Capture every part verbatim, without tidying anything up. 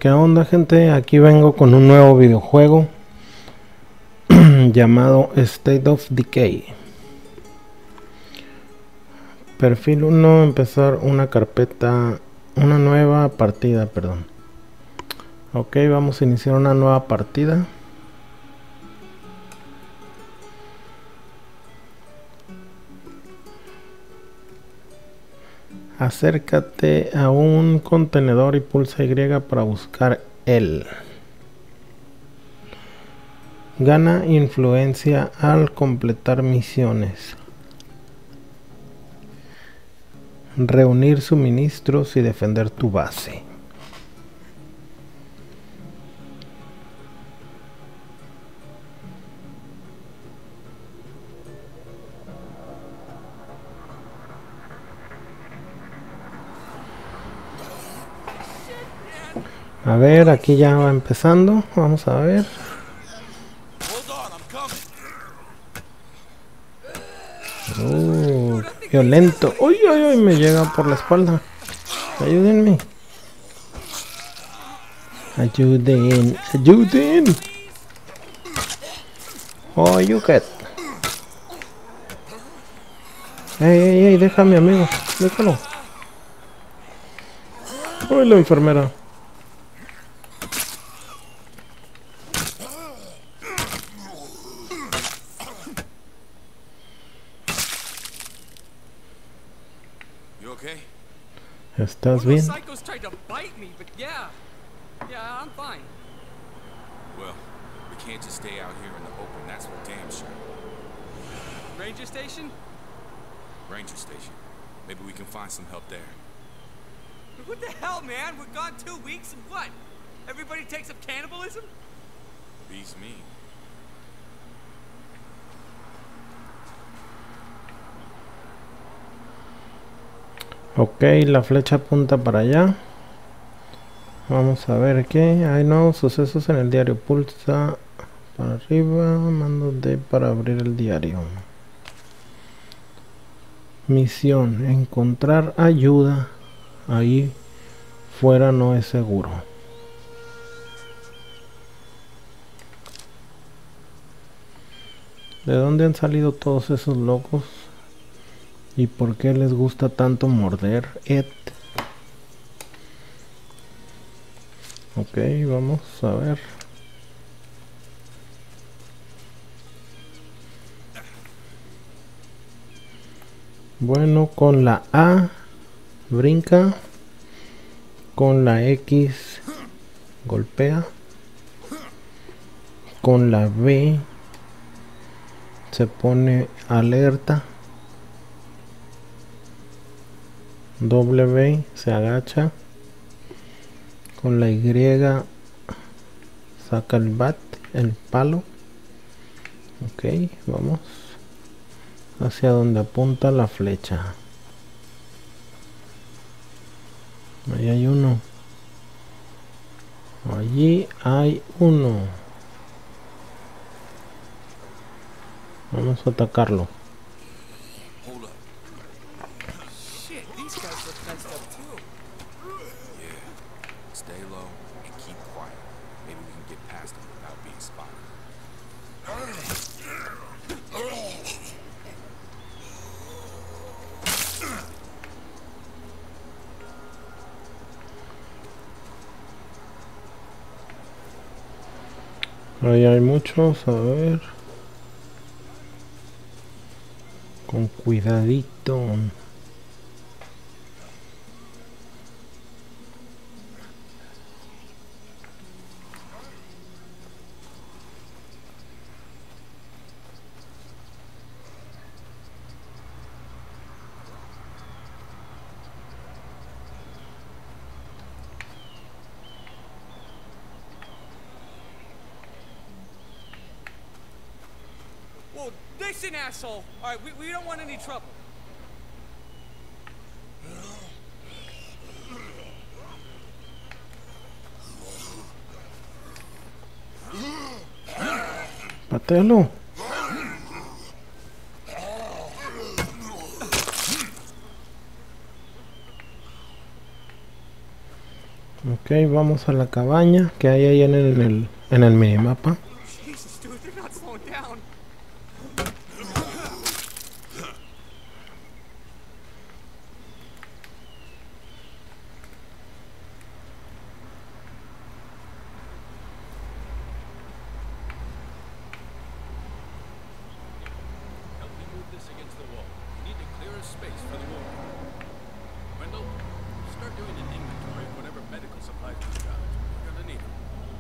¿Qué onda, gente? Aquí vengo con un nuevo videojuego llamado State of Decay. Perfil uno, empezar una carpeta, una nueva partida, perdón. Ok, vamos a iniciar una nueva partida. Acércate a un contenedor y pulsa Y para buscar él. Gana influencia al completar misiones. Reunir suministros y defender tu base. A ver, aquí ya va empezando. Vamos a ver. Uh, violento. Uy, uy, uy, me llega por la espalda. Ayúdenme. Ayuden, ayuden. Oh, you get. Ey, ey, ey, déjame, amigo. Déjalo. Uy, la enfermera. ¿Estás bien? Ranger station? Ranger station. Maybe we can find some help there. What the hell, man? We're gone two weeks and what? Everybody takes up cannibalism? Beats me. Ok, la flecha apunta para allá. Vamos a ver qué. Hay nuevos sucesos en el diario. Pulsa para arriba. Mando D para abrir el diario. Misión: encontrar ayuda. Ahí fuera no es seguro. ¿De dónde han salido todos esos locos? ¿Y por qué les gusta tanto morder? Ed. Ok, vamos a ver. Bueno, con la A brinca, con la X golpea, con la B se pone alerta, W se agacha, con la Y saca el bat, el palo. Ok, vamos hacia donde apunta la flecha. Ahí hay uno. Allí hay uno. Vamos a atacarlo. Ahí hay muchos, a ver. Con cuidadito. Well, listen, asshole. All right, we, we don't want any trouble. Patealo. Ok, vamos a la cabaña que hay ahí en el, en el, en el minimapa. Jesus, dude, they're not slowing down. Help me move this against the wall. We need to clear a space for the wounded. Wendell, start doing an inventory of whatever medical supplies we've got. We're gonna need them.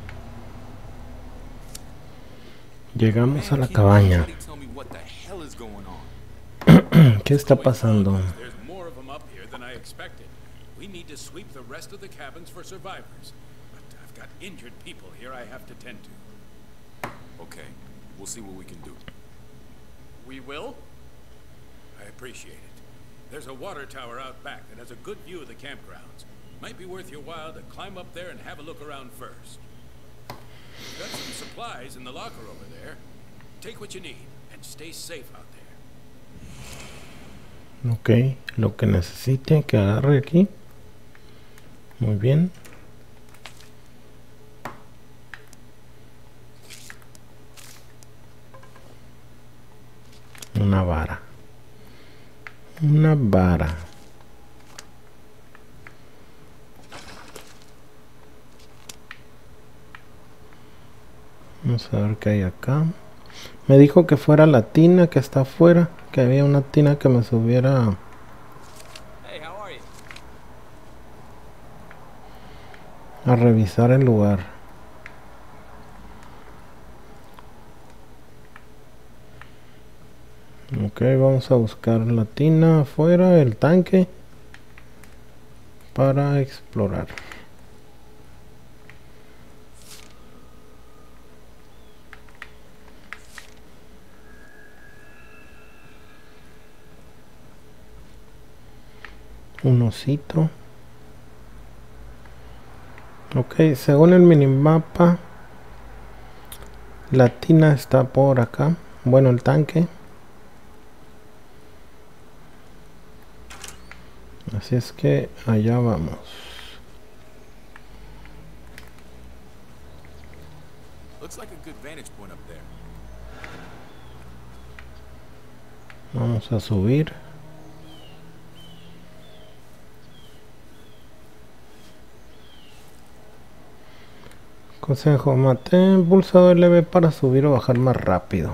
Llegamos a la Man, cabaña. can you tell me what the hell is going on? ¿Qué está pasando? There's more of them up here than I expected. We need to sweep the rest of the cabins for survivors. But I've got injured people here I have to tend to. Okay, we'll see what we can do. We will? I appreciate it. There's a water tower out back that has a good view of the campgrounds. Might be worth your while to climb up there and have a look around first. We've got some supplies in the locker over there. Take what you need and stay safe out there. Ok, lo que necesite que agarre aquí. Muy bien. Una vara. Una vara. Vamos a ver qué hay acá. Me dijo que fuera la tina que está afuera. Que había una tina que me subiera Hey, how are you? a revisar el lugar. Ok, vamos a buscar la tina afuera, el tanque, para explorar. Un osito. Ok, según el minimapa, la tina está por acá. Bueno, el tanque. Así es que allá vamos. Looks like a good vantage point up there. Vamos a subir. Consejo, mantén el pulsador L B para subir o bajar más rápido.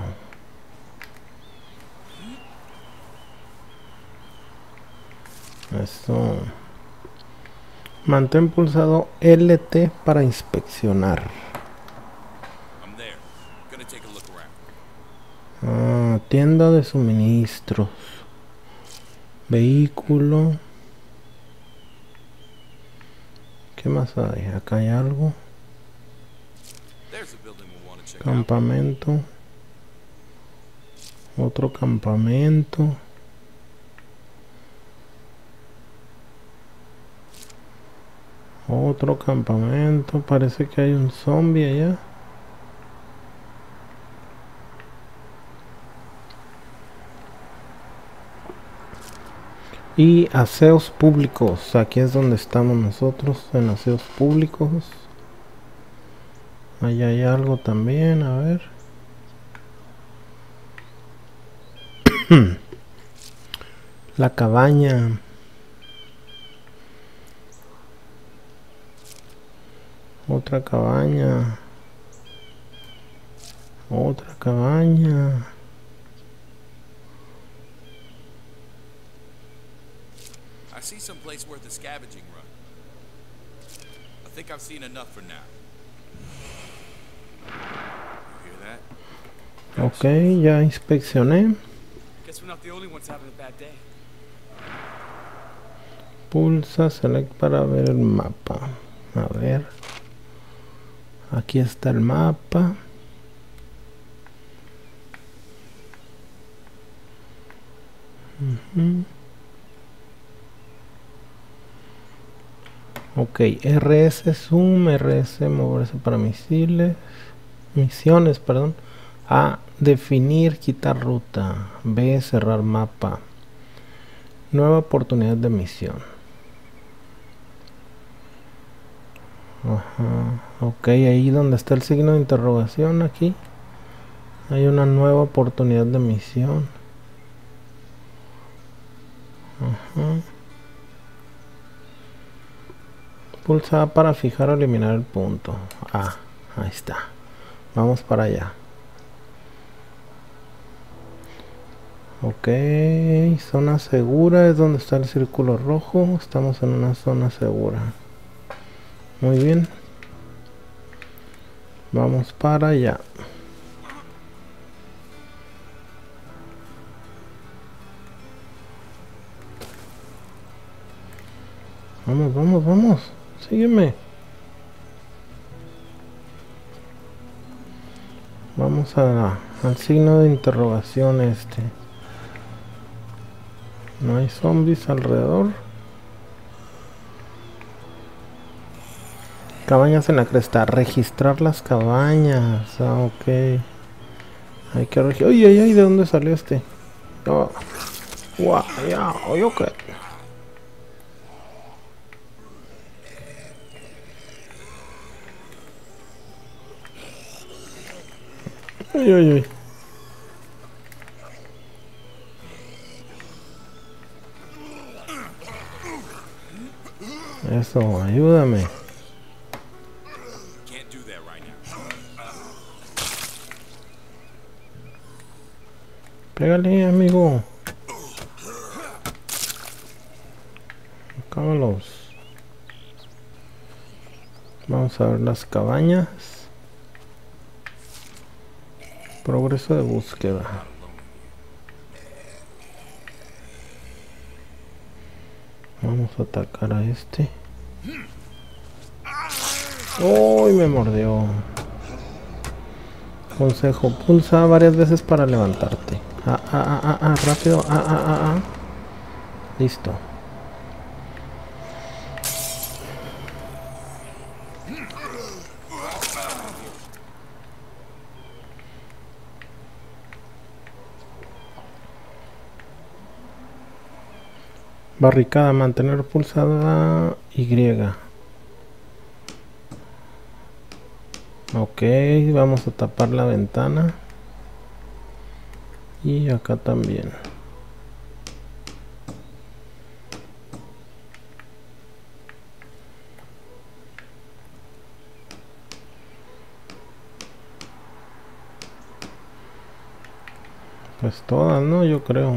Eso. Mantén pulsado L T para inspeccionar. I'm there. Gonna take a look around. Ah, tienda de suministros. Vehículo. ¿Qué más hay? Acá hay algo. There's a building we'll want to check out. Campamento. Otro campamento. Otro campamento. Parece que hay un zombie allá. Y aseos públicos. Aquí es donde estamos nosotros, en aseos públicos. Allá hay algo también, a ver. La cabaña. Otra cabaña. Otra cabaña. I see some place worth a scavenging run. I think I've seen enough for now. You hear that? Ok, ya inspeccioné. Guess we're not the only ones having a bad day. Pulsa select para ver el mapa. A ver. Aquí está el mapa. Uh-huh. Ok, R S zoom, R S moverse para misiles, misiones, perdón. A definir, quitar ruta. B cerrar mapa. Nueva oportunidad de misión. Ajá. Ok, ahí donde está el signo de interrogación, aquí hay una nueva oportunidad de misión. Ajá. Pulsa para fijar o eliminar el punto. Ah, ahí está. Vamos para allá. Ok, zona segura es donde está el círculo rojo. Estamos en una zona segura. Muy bien. Vamos para allá. Vamos, vamos, vamos. Sígueme. Vamos a, al signo de interrogación este. No hay zombies alrededor. Cabañas en la cresta. Registrar las cabañas. Ah, ok. Hay que registrar. ¡Ay, ay, ay! ¿De dónde salió este? Oh. Wow, ya, oye, ok. Ay, ay, ay. Eso, ayúdame. Pégale, amigo. Acábalos. Vamos a ver las cabañas. Progreso de búsqueda. Vamos a atacar a este. ¡Uy! Me mordió. Consejo: pulsa varias veces para levantarte. Ah, ah, ah, ah, rápido. Ah, ah, ah, ah. Listo. Barricada, mantener pulsada Y. Ok, vamos a tapar la ventana. Y acá también. Pues todas, ¿no? Yo creo.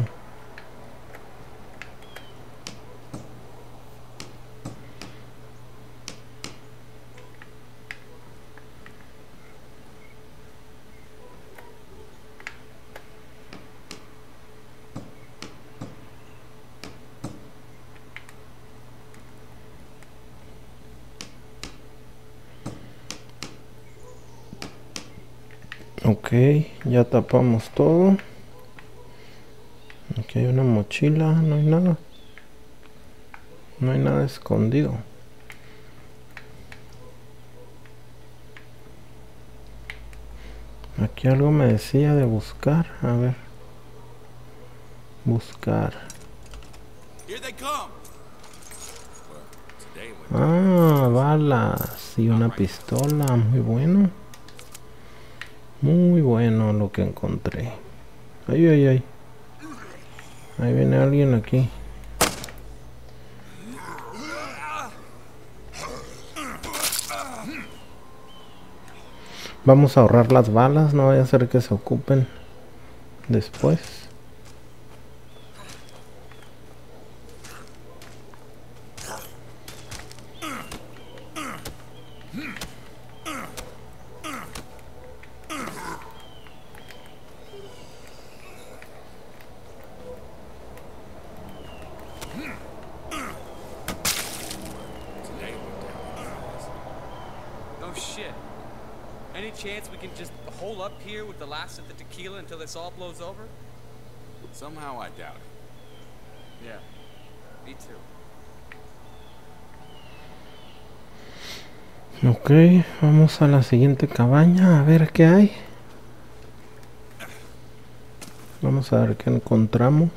Ok, ya tapamos todo. Aquí hay una mochila, no hay nada. No hay nada escondido. Aquí algo me decía de buscar. A ver. Buscar. Ah, balas y una pistola. Muy bueno. Muy bueno lo que encontré. Ay, ay, ay. Ahí viene alguien aquí. Vamos a ahorrar las balas, no vaya a ser que se ocupen después. Oh shit. Any chance we can just hole up here with the last of the tequila until this all blows over? Somehow I doubt it. Yeah, me too. Ok, vamos a la siguiente cabaña a ver qué hay. Vamos a ver qué encontramos.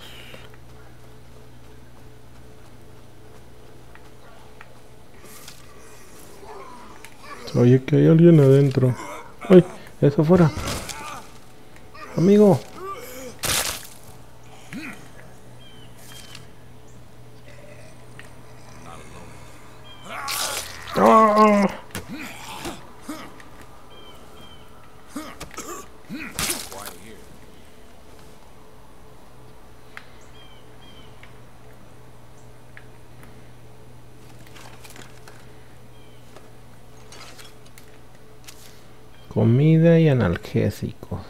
Oye, que hay alguien adentro. ¡Ay! ¡Eso fuera! ¡Amigo! ¡Oh! Comida y analgésicos.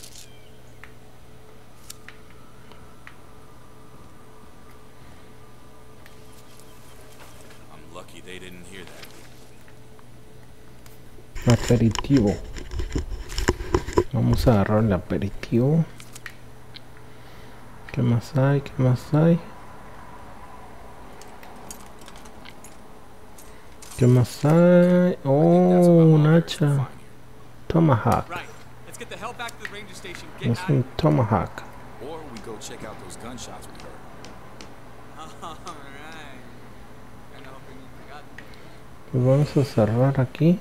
I'm lucky they didn't hear that. Aperitivo. Vamos a agarrar el aperitivo. ¿Qué más hay? ¿Qué más hay? ¿Qué más hay? Oh, un hacha. Tomahawk. Right. Let's get the hell back to the ranger station. Get Es out. un tomahawk. Or we go check out those gunshots we heard. All right. Kinda hoping you forgot. Pues vamos a cerrar aquí.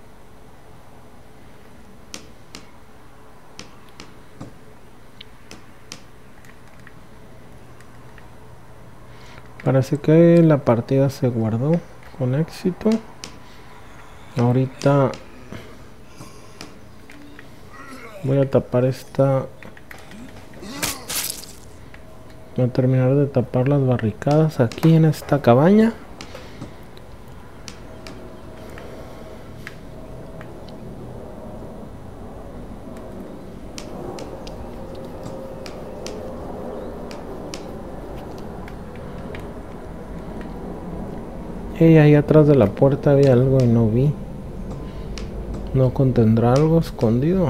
Parece que la partida se guardó con éxito. Ahorita voy a tapar esta. Voy a terminar de tapar las barricadas aquí en esta cabaña. Y ahí atrás de la puerta había algo y no vi. ¿No contendrá algo escondido?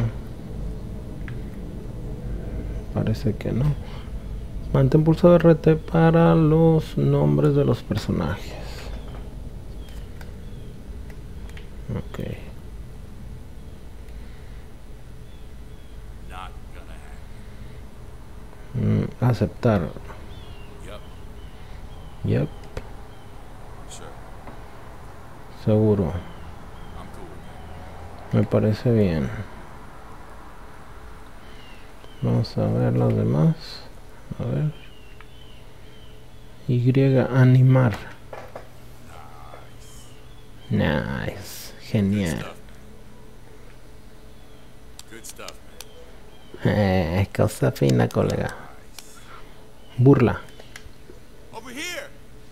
Parece que no. Mantén pulsado R T para los nombres de los personajes. Ok. Not gonna happen. Mm, aceptar. Yup. Yep. Sure. Seguro. I'm cool with that. Me parece bien. Vamos a ver los demás. A ver. Y, animar. Nice. Genial. Good stuff, man. Eh, cosa fina, colega. Burla. Over here.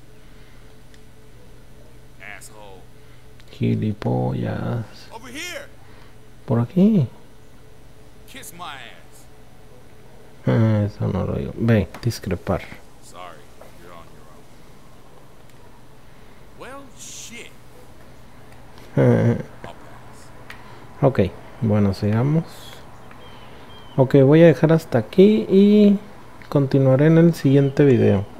Asshole. Gilipollas. Over here. Por aquí. Kiss my ass. Ah, eso no lo digo. Ve, discrepar. Sorry, you're on your own. Well, shit. Eh, I'll pass. ok, bueno, sigamos. Ok, voy a dejar hasta aquí y continuaré en el siguiente video.